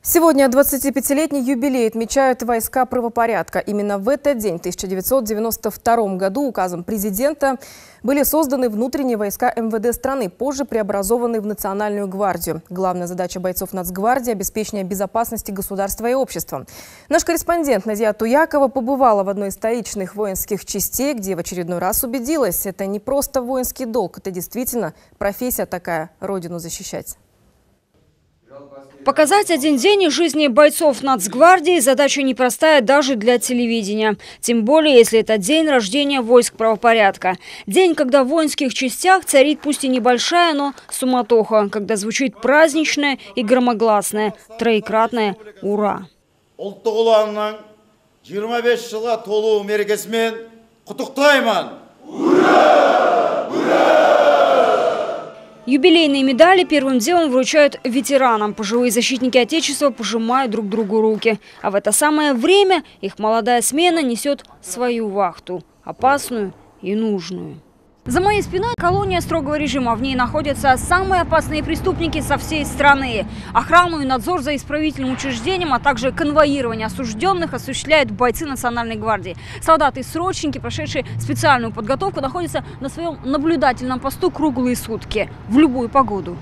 Сегодня 25-летний юбилей отмечают войска правопорядка. Именно в этот день, в 1992 году, указом президента были созданы внутренние войска МВД страны, позже преобразованы в Национальную гвардию. Главная задача бойцов Нацгвардии – обеспечение безопасности государства и общества. Наш корреспондент Назия Туякова побывала в одной из столичных воинских частей, где в очередной раз убедилась – это не просто воинский долг, это действительно профессия такая – родину защищать. Показать один день из жизни бойцов Нацгвардии – задача непростая даже для телевидения. Тем более, если это день рождения войск правопорядка. День, когда в воинских частях царит пусть и небольшая, но суматоха, когда звучит праздничное и громогласное троекратное «Ура!». Юбилейные медали первым делом вручают ветеранам. Пожилые защитники Отечества пожимают друг другу руки. А в это самое время их молодая смена несет свою вахту. Опасную и нужную. За моей спиной колония строгого режима. В ней находятся самые опасные преступники со всей страны. Охрану и надзор за исправительным учреждением, а также конвоирование осужденных осуществляют бойцы Национальной гвардии. Солдаты и срочники, прошедшие специальную подготовку, находятся на своем наблюдательном посту круглые сутки. В любую погоду.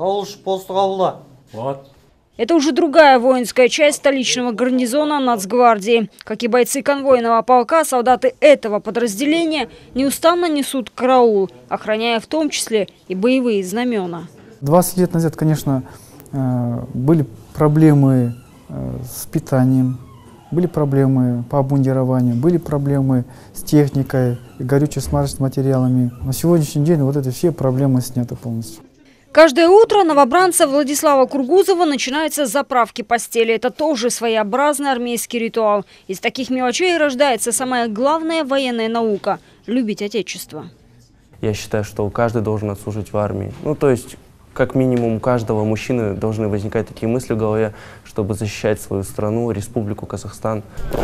Это уже другая воинская часть столичного гарнизона Нацгвардии. Как и бойцы конвойного полка, солдаты этого подразделения неустанно несут караул, охраняя в том числе и боевые знамена. 20 лет назад, конечно, были проблемы с питанием, были проблемы по обмундированию, были проблемы с техникой, горюче-смазочными материалами. На сегодняшний день вот эти все проблемы сняты полностью. Каждое утро новобранца Владислава Кургузова начинается с заправки постели. Это тоже своеобразный армейский ритуал. Из таких мелочей рождается самая главная военная наука – любить Отечество. Я считаю, что каждый должен отслужить в армии. Ну, то есть, как минимум, у каждого мужчины должны возникать такие мысли в голове, чтобы защищать свою страну, Республику Казахстан.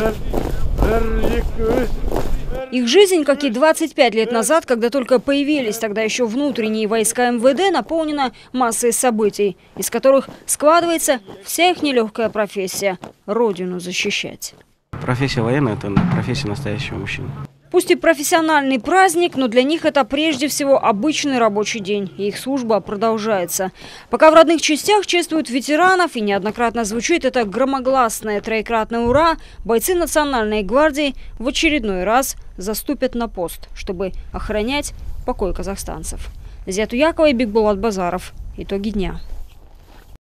Их жизнь, как и 25 лет назад, когда только появились тогда еще внутренние войска МВД, наполнена массой событий, из которых складывается вся их нелегкая профессия – родину защищать. Профессия военная – это профессия настоящего мужчины. Пусть и профессиональный праздник, но для них это прежде всего обычный рабочий день, и их служба продолжается. Пока в родных частях чествуют ветеранов и неоднократно звучит это громогласное троекратное «Ура!», бойцы Национальной гвардии в очередной раз заступят на пост, чтобы охранять покой казахстанцев. Назия Туякова и Бигбулат Базаров. Итоги дня.